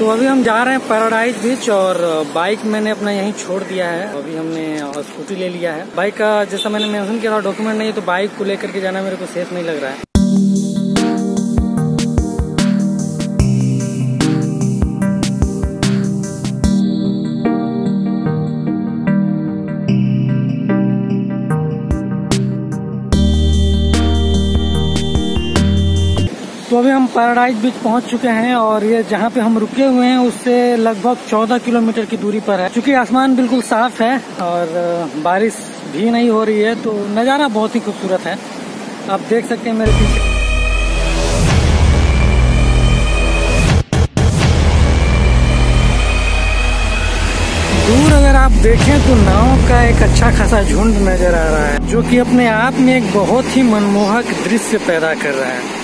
तो अभी हम जा रहे हैं पैराडाइज बीच और बाइक मैंने अपना यहीं छोड़ दिया है। अभी हमने स्कूटी ले लिया है। बाइक का जैसा मैंने मेंशन किया था डॉक्यूमेंट नहीं है, तो बाइक को लेकर के जाना मेरे को सेफ नहीं लग रहा है। तो अभी हम पैराडाइज बीच पहुंच चुके हैं और ये जहां पे हम रुके हुए हैं उससे लगभग 14 किलोमीटर की दूरी पर है। क्योंकि आसमान बिल्कुल साफ है और बारिश भी नहीं हो रही है, तो नज़ारा बहुत ही खूबसूरत है। आप देख सकते हैं मेरे पीछे। दूर अगर आप देखें तो नाव का एक अच्छा खासा झुंड नजर आ रहा है, जो कि अपने आप में एक बहुत ही मनमोहक दृश्य पैदा कर रहा है।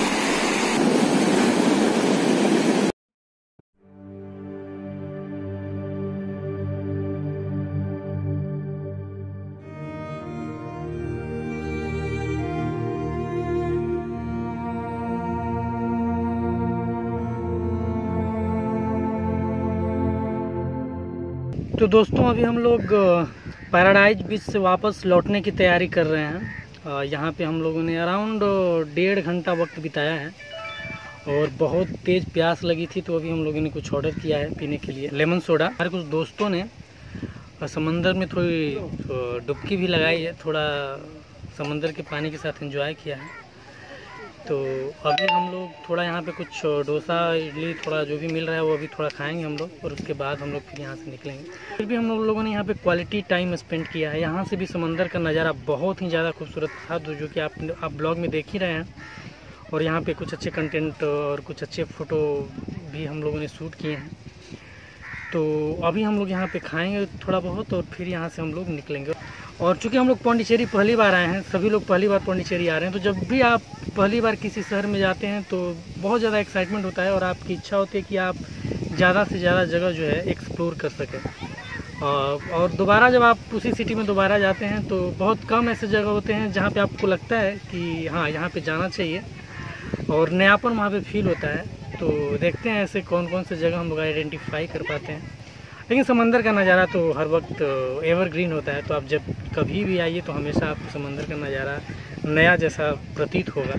तो दोस्तों अभी हम लोग पैराडाइज बीच से वापस लौटने की तैयारी कर रहे हैं। यहाँ पे हम लोगों ने अराउंड 1.5 घंटा वक्त बिताया है और बहुत तेज़ प्यास लगी थी, तो अभी हम लोगों ने कुछ ऑर्डर किया है पीने के लिए, लेमन सोडा। हमारे कुछ दोस्तों ने समंदर में थोड़ी डुबकी भी लगाई है, थोड़ा समंदर के पानी के साथ एंजॉय किया है। तो अभी हम लोग थोड़ा यहाँ पे कुछ डोसा इडली थोड़ा जो भी मिल रहा है वो अभी थोड़ा खाएंगे हम लोग, और उसके बाद हम लोग फिर यहाँ से निकलेंगे। फिर भी हम लोगों ने यहाँ पे क्वालिटी टाइम स्पेंड किया है। यहाँ से भी समंदर का नज़ारा बहुत ही ज़्यादा खूबसूरत था, जो कि आप ब्लॉग में देख ही रहे हैं। और यहाँ पे कुछ अच्छे कंटेंट और कुछ अच्छे फ़ोटो भी हम लोगों ने शूट किए हैं। तो अभी हम लोग यहाँ पे खाएंगे थोड़ा बहुत और फिर यहाँ से हम लोग निकलेंगे। और चूँकि हम लोग पौंडीचेरी पहली बार आए हैं, सभी लोग पहली बार पौंडीचेरी आ रहे हैं, तो जब भी आप पहली बार किसी शहर में जाते हैं तो बहुत ज़्यादा एक्साइटमेंट होता है और आपकी इच्छा होती है कि आप ज़्यादा से ज़्यादा जगह जो है एक्सप्लोर कर सकें। और दोबारा जब आप उसी सिटी में दोबारा जाते हैं तो बहुत कम ऐसे जगह होते हैं जहाँ पे आपको लगता है कि हाँ यहाँ पे जाना चाहिए और नयापन वहाँ पे फील होता है। तो देखते हैं ऐसे कौन कौन से जगह हम लोग आइडेंटिफाई कर पाते हैं। लेकिन समंदर का नज़ारा तो हर वक्त एवरग्रीन होता है, तो आप जब कभी भी आइए तो हमेशा आपको समंदर का नज़ारा नया जैसा प्रतीत होगा।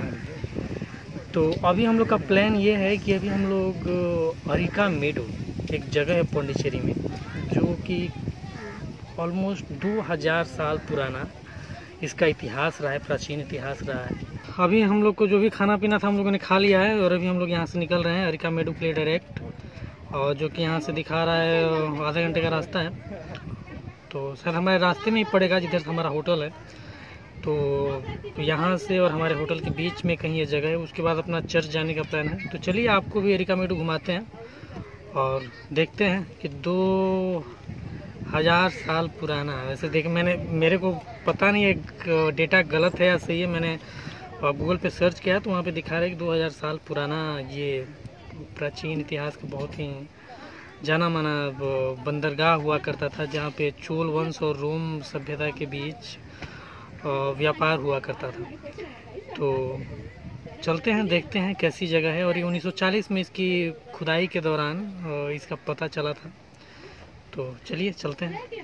तो अभी हम लोग का प्लान ये है कि अभी हम लोग अरिका मेडो एक जगह है पौंडीचेरी में, जो कि ऑलमोस्ट 2000 साल पुराना इसका इतिहास रहा है, प्राचीन इतिहास रहा है। अभी हम लोग को जो भी खाना पीना था हम लोगों ने खा लिया है और अभी हम लोग यहाँ से निकल रहे हैं अरिका मेडो के लिए डायरेक्ट, और जो कि यहाँ से दिखा रहा है आधे घंटे का रास्ता है। तो शायद हमारे रास्ते में ही पड़ेगा जिधर हमारा होटल है। तो यहाँ से और हमारे होटल के बीच में कहीं ये जगह है। उसके बाद अपना चर्च जाने का प्लान है। तो चलिए आपको भी अरिका मेडो घुमाते हैं और देखते हैं कि 2000 साल पुराना है। वैसे देख मेरे को पता नहीं है डेटा गलत है या सही है, मैंने गूगल पे सर्च किया तो वहाँ पे दिखा रहा है कि 2000 साल पुराना ये प्राचीन इतिहास का बहुत ही जाना माना बंदरगाह हुआ करता था, जहाँ पे चोल वंश और रोम सभ्यता के बीच व्यापार हुआ करता था। तो चलते हैं देखते हैं कैसी जगह है। और ये 1940 में इसकी खुदाई के दौरान इसका पता चला था। तो चलिए चलते हैं।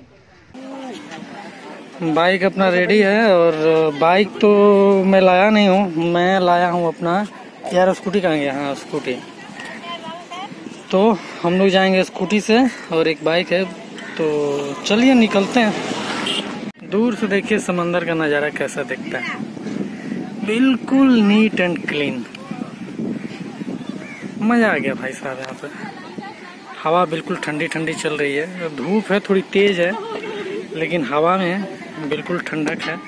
बाइक अपना रेडी है और बाइक तो मैं लाया नहीं हूँ, मैं लाया हूँ अपना यार स्कूटी। कहाँ गया? हाँ स्कूटी। तो हम लोग जाएंगे स्कूटी से और एक बाइक है। तो चलिए निकलते हैं। दूर से देखिए समंदर का नज़ारा कैसा दिखता है, बिल्कुल नीट एंड क्लीन। मज़ा आ गया भाई साहब। यहाँ पे हवा बिल्कुल ठंडी ठंडी चल रही है। धूप है थोड़ी तेज है, लेकिन हवा में बिल्कुल ठंडक है।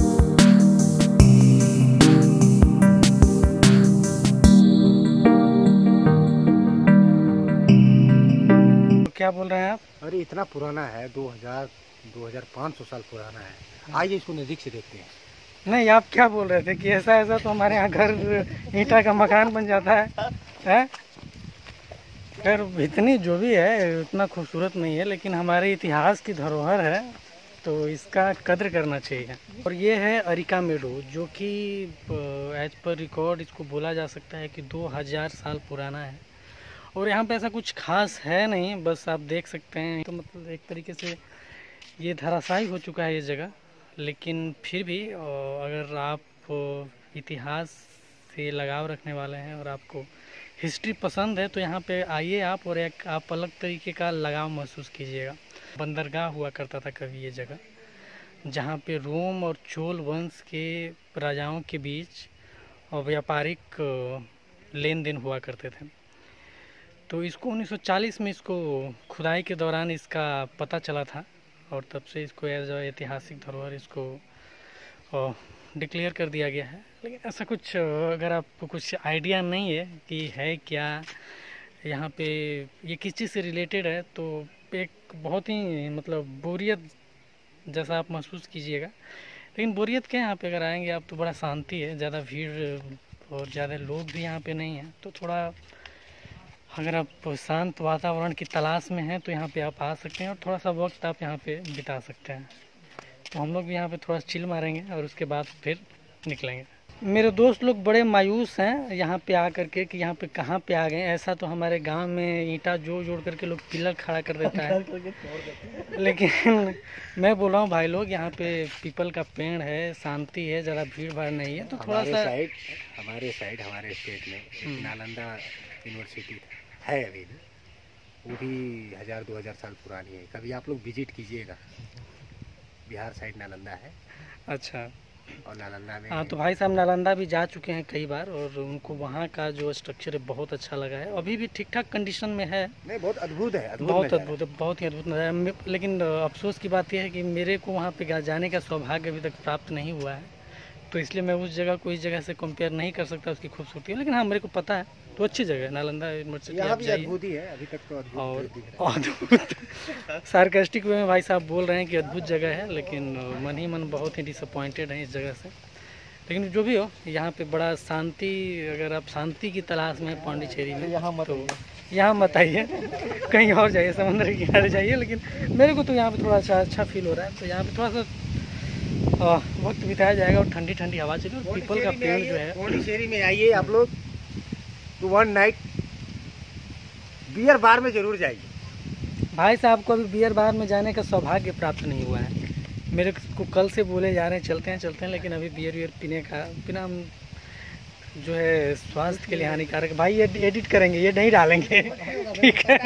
क्या बोल रहे हैं आप? अरे इतना पुराना है, 2500 साल पुराना है। आइए इसको नजदीक से देखते हैं। नहीं, आप क्या बोल रहे थे कि ऐसा ऐसा तो हमारे यहाँ घर ईंटा का मकान बन जाता है? खैर इतनी जो भी है उतना खूबसूरत नहीं है, लेकिन हमारे इतिहास की धरोहर है तो इसका कद्र करना चाहिए। और ये है अरिका मेडो, जो कि एज पर रिकॉर्ड इसको बोला जा सकता है कि 2000 साल पुराना है। और यहाँ पे ऐसा कुछ खास है नहीं, बस आप देख सकते हैं। तो मतलब एक तरीके से ये धराशायी हो चुका है ये जगह, लेकिन फिर भी अगर आप इतिहास से लगाव रखने वाले हैं और आपको हिस्ट्री पसंद है तो यहाँ पे आइए आप, और एक आप अलग तरीके का लगाव महसूस कीजिएगा। बंदरगाह हुआ करता था कभी ये जगह, जहाँ पे रोम और चोल वंश के राजाओं के बीच और व्यापारिक लेन देन हुआ करते थे। तो इसको 1940 में इसको खुदाई के दौरान इसका पता चला था, और तब से इसको एज ऐतिहासिक धरोहर इसको डिक्लेयर कर दिया गया है। लेकिन ऐसा कुछ अगर आपको कुछ आइडिया नहीं है कि है क्या यहाँ पे, ये किस चीज़ से रिलेटेड है, तो एक बहुत ही मतलब बोरियत जैसा आप महसूस कीजिएगा। लेकिन बोरियत क्या है, यहाँ पे अगर आएंगे आप तो बड़ा शांति है, ज़्यादा भीड़ और ज़्यादा लोग भी यहाँ पे नहीं हैं। तो थोड़ा अगर आप शांत वातावरण की तलाश में हैं तो यहाँ पे आप आ सकते हैं और थोड़ा सा वक्त आप यहाँ पे बिता सकते हैं। तो हम लोग भी यहाँ पे थोड़ा चिल मारेंगे और उसके बाद फिर निकलेंगे। मेरे दोस्त लोग बड़े मायूस हैं यहाँ पे आ करके कि यहाँ पे कहाँ पे आ गए। ऐसा तो हमारे गांव में ईंटा जोड़ करके लोग पिलर खड़ा कर देता है, लेकिन मैं बोल रहा हूँ भाई लोग, यहाँ पे पीपल का पेड़ है, शांति है, ज़्यादा भीड़ भाड़ नहीं है। तो थोड़ा सा हमारे स्टेट में नालंदा यूनिवर्सिटी है अभी भी, वो भी 1000-2000 साल पुरानी है। कभी आप लोग विजिट कीजिएगा, बिहार साइड नालंदा है। अच्छा, और नालंदा में हाँ, तो भाई साहब नालंदा भी जा चुके हैं कई बार, और उनको वहाँ का जो स्ट्रक्चर है बहुत अच्छा लगा है। अभी भी ठीक ठाक कंडीशन में है। नहीं, बहुत अद्भुत है, बहुत अद्भुत है, बहुत ही अद्भुत नज़ारा। लेकिन अफसोस की बात यह है कि मेरे को वहाँ पे जाने का सौभाग्य अभी तक प्राप्त नहीं हुआ है, तो इसलिए मैं उस जगह को इस जगह से कंपेयर नहीं कर सकता उसकी खूबसूरती। लेकिन हाँ, मेरे को पता है, तो अच्छी जगह है नालंदा यूनिवर्सिटी। यहाँ भी अद्भुत ही है अभी तक तो, अद्भुत और अद्भुत सार्कास्टिक वे में भाई साहब बोल रहे हैं कि अद्भुत जगह है, लेकिन मन ही मन बहुत ही डिसअपॉइंटेड है इस जगह से। लेकिन जो भी हो, यहाँ पे बड़ा शांति, अगर आप शांति की तलाश में हैं पांडिचेरी में, तो यहाँ मत आइए, कहीं और जाइए, समुद्र के किनारे जाइए। लेकिन मेरे को तो यहाँ पे थोड़ा सा अच्छा फील हो रहा है, तो यहाँ पे थोड़ा सा वक्त बिताया जाएगा और ठंडी ठंडी हवा चलेगी। और पीपल का पेड़ जो है, पांडिचेरी में आइए आप लोग, तो 1 नाइट बियर बार में जरूर जाइए। भाई साहब को अभी बियर बार में जाने का सौभाग्य प्राप्त नहीं हुआ है। मेरे को कल से बोले जा रहे हैं चलते हैं, लेकिन अभी बियर पीना हम जो है स्वास्थ्य के लिए हानिकारक। भाई ये एडिट करेंगे, ये नहीं डालेंगे, ठीक है।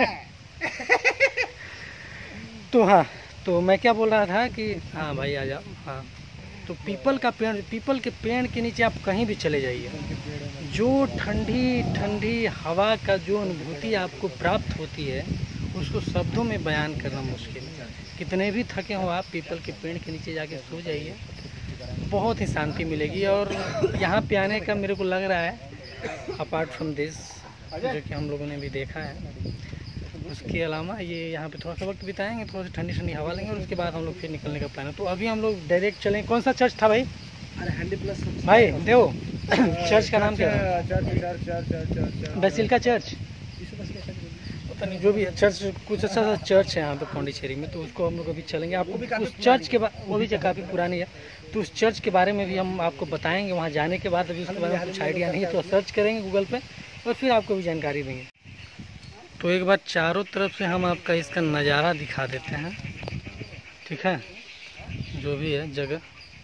तो हाँ, तो मैं क्या बोल रहा था कि हाँ भाई आ जाओ। हाँ, तो पीपल के पेड़ के नीचे आप कहीं भी चले जाइए, जो ठंडी ठंडी हवा का जो अनुभूति आपको प्राप्त होती है उसको शब्दों में बयान करना मुश्किल है। कितने भी थके हो आप, पीपल के पेड़ के नीचे जाके सो जाइए, बहुत ही शांति मिलेगी। और यहाँ पे आने का मेरे को लग रहा है, अपार्ट फ्रॉम दिस जो कि हम लोगों ने भी देखा है, उसके अलावा ये यहाँ पे थोड़ा सा वक्त बिताएंगे, थोड़ा सी ठंडी ठंडी हवा लेंगे और उसके बाद हम लोग फिर निकलने का प्लान है। तो अभी हम लोग डायरेक्ट चलें। कौन सा चर्च था भाई? भाई देव चर्च का नाम क्या था? बेसिलिका चर्च, पता नहीं, जो भी है चर्च, कुछ अच्छा सा चर्च है यहाँ पे पौंडीचेरी में, तो उसको हम लोग अभी चलेंगे। आपको उस चर्च के बाद, वो भी काफ़ी पुरानी है, तो उस चर्च के बारे में भी हम आपको बताएंगे वहाँ जाने के बाद। अभी उसके बारे में कुछ आइडिया नहीं है, तो सर्च करेंगे गूगल पे और फिर आपको भी जानकारी देंगे। तो एक बार चारों तरफ से हम आपका इसका नज़ारा दिखा देते हैं, ठीक है, जो भी है जगह।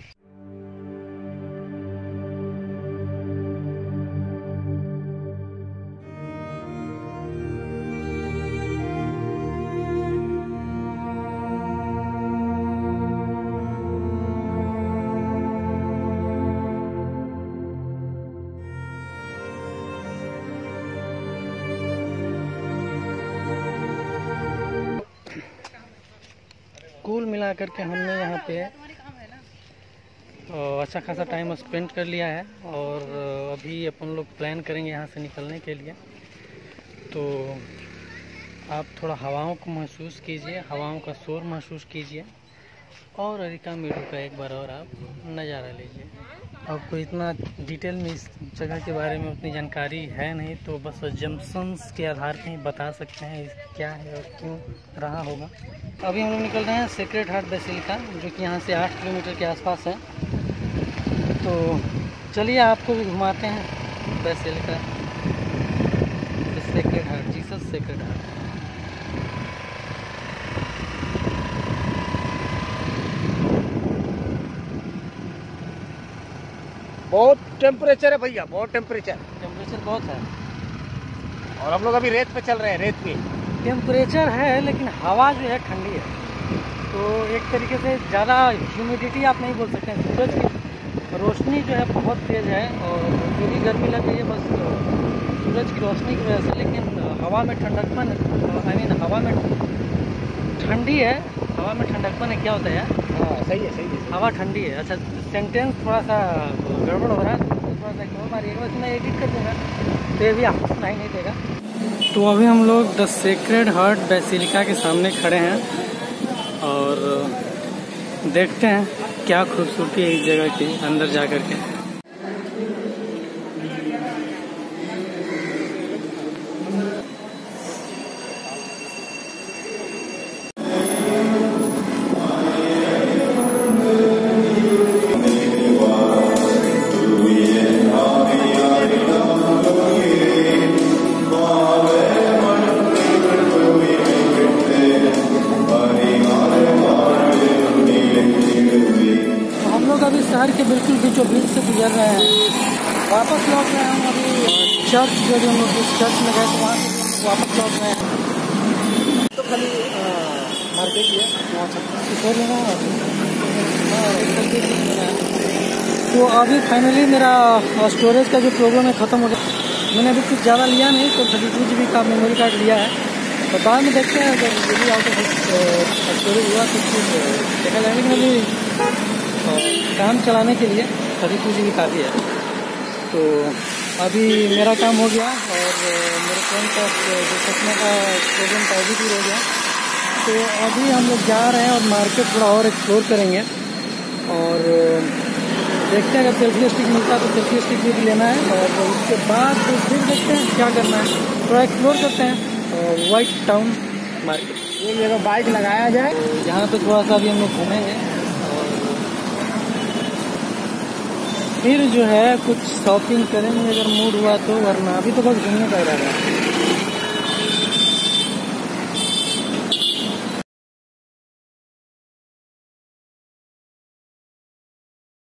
कुल मिला करके हमने यहाँ पे अच्छा खासा टाइम स्पेंड कर लिया है, और अभी अपन लोग प्लान करेंगे यहाँ से निकलने के लिए। तो आप थोड़ा हवाओं को महसूस कीजिए, हवाओं का शोर महसूस कीजिए, और अरिका मेडू का एक बार और आप नज़ारा लीजिए। आपको इतना डिटेल में इस जगह के बारे में उतनी जानकारी है नहीं, तो बस जम्पसन्स के आधार पर ही बता सकते हैं क्या है और क्यों रहा होगा। अभी हम लोग निकल रहे हैं सेक्रेड हार्ट बेसिलिका, जो कि यहाँ से 8 किलोमीटर के आसपास है। तो चलिए आपको भी घुमाते हैं basilica, sacred heart, Jesus sacred heart. बहुत टेम्परेचर है भैया, बहुत टेम्परेचर बहुत है। और हम लोग अभी रेत पे चल रहे हैं, रेत पे। टेम्परेचर है लेकिन हवा जो है ठंडी है, तो एक तरीके से ज़्यादा ह्यूमिडिटी आप नहीं बोल सकते हैं। सूरज की रोशनी जो है बहुत तेज़ है और जो भी गर्मी लग रही है बस सूरज की रोशनी की वजह से, लेकिन हवा में ठंडकपन, आई मीन हवा में ठंडी है, हवा में ठंडकपन है। क्या होता है यार? हाँ सही है, सही है। हवा ठंडी है। अच्छा, सेंटेंस थोड़ा सा गड़बड़ हो रहा है, थोड़ा सा इग्नोर मारिएगा, वैसे मैं एडिट कर दूँगा तो ये भी आपको सुनाई नहीं देगा। तो अभी हम लोग द सेक्रेड हार्ट बेसिलिका के सामने खड़े हैं और देखते हैं क्या खूबसूरती है इस जगह की अंदर जा कर के। अभी शहर के बिल्कुल बीचों बीच से गुजर रहे हैं, वापस लौट रहे हैं हम अभी चर्च, जो भी हम लोग जिस चर्च में गए तो वहाँ से वापस लौट रहे हैं। तो खाली मार्केट ही है, वहाँ छोड़ लेना है। तो अभी फाइनली मेरा स्टोरेज का जो प्रॉब्लम है ख़त्म हो गया। मैंने अभी कुछ ज़्यादा लिया नहीं, तो 32 GB का मेमोरी कार्ड लिया है, तो बाद में देखते हैं अगर यदि आउट ऑफ स्टोरेज हुआ तो फिर देखा जाएगा। लेकिन अभी काम चलाने के लिए 32 GB काफ़ी है। तो अभी मेरा काम हो गया और मेरे फ़ोन का जो चश्मे का प्रॉब्लम था भी दूर हो गया। तो अभी हम लोग जा रहे हैं और मार्केट थोड़ा और एक्सप्लोर करेंगे और देखते हैं अगर सेल्फी स्टिक मिलता है तो सेल्फी स्टिक भी लेना है और उसके बाद तो फिर देखते हैं क्या करना है, थोड़ा एक्सप्लोर करते हैं वाइट टाउन मार्केट। ये जगह बाइक लगाया जाए, यहाँ पे थोड़ा सा अभी हम लोग घूमेंगे फिर जो है कुछ शॉपिंग करेंगे अगर मूड हुआ तो, वरना अभी तो बस घूमने का इरादा है।